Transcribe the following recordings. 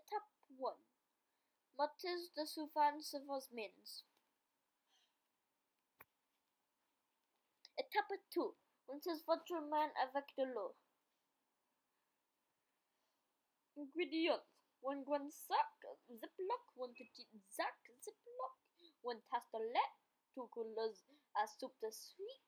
Étape 1. Mettez de souvent sur vos mains. Étape 2. Rincez votre main avec de l'eau. Ingrédients. Un grand sac Ziploc, un petit sac Ziploc, une tasse de lait, 2 couleurs à soupe de sucre,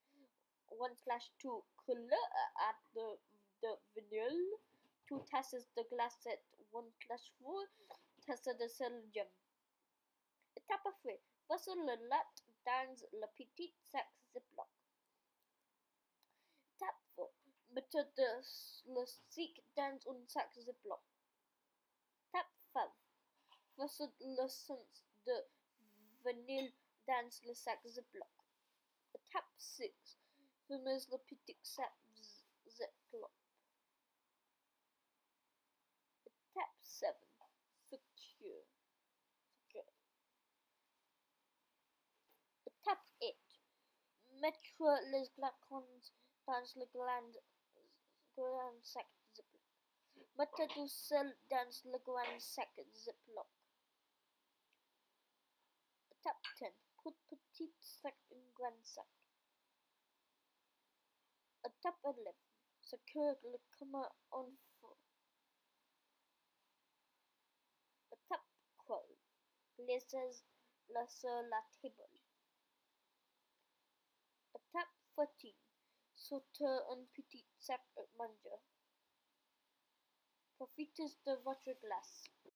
1/2 couleur à de vanille, 2 tasses de glacette, 1/4 tasse de sodium. Étape 3. Versez le lait dans le petit sac Ziploc. Étape 4. Mettez le sucre dans un sac Ziploc. Étape 5. Versez l'essence de vanille dans le sac Ziploc. Étape 6. Fermez le petit sac Ziploc. Étape 7. Secure. Étape 8. Mettre les flacons dans le grand sac Ziploc. Mettez du sel dans le grand sac Ziploc. Étape 10. Put petit sac in grand sac. Étape 11. Secure le commun en feu. Étape 12. Laissez-le sur la table. Étape 14. Sortez un petit sac à manger. Profitez de votre glace.